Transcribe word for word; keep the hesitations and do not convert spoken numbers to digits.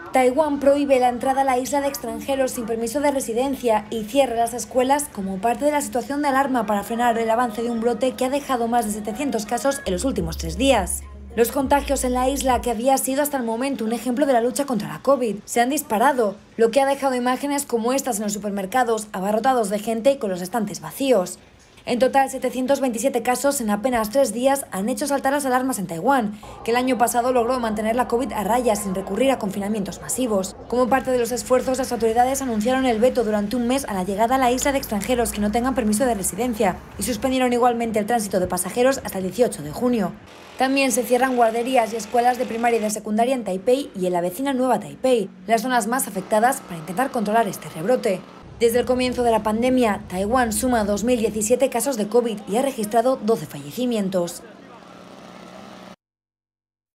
Taiwán prohíbe la entrada a la isla de extranjeros sin permiso de residencia y cierra las escuelas como parte de la situación de alarma para frenar el avance de un brote que ha dejado más de setecientos casos en los últimos tres días. Los contagios en la isla, que había sido hasta el momento un ejemplo de la lucha contra la COVID, se han disparado, lo que ha dejado imágenes como estas en los supermercados, abarrotados de gente y con los estantes vacíos. En total, setecientos veintisiete casos en apenas tres días han hecho saltar las alarmas en Taiwán, que el año pasado logró mantener la COVID a raya sin recurrir a confinamientos masivos. Como parte de los esfuerzos, las autoridades anunciaron el veto durante un mes a la llegada a la isla de extranjeros que no tengan permiso de residencia y suspendieron igualmente el tránsito de pasajeros hasta el dieciocho de junio. También se cierran guarderías y escuelas de primaria y de secundaria en Taipei y en la vecina Nueva Taipei, las zonas más afectadas, para intentar controlar este rebrote. Desde el comienzo de la pandemia, Taiwán suma dos mil diecisiete casos de COVID y ha registrado doce fallecimientos.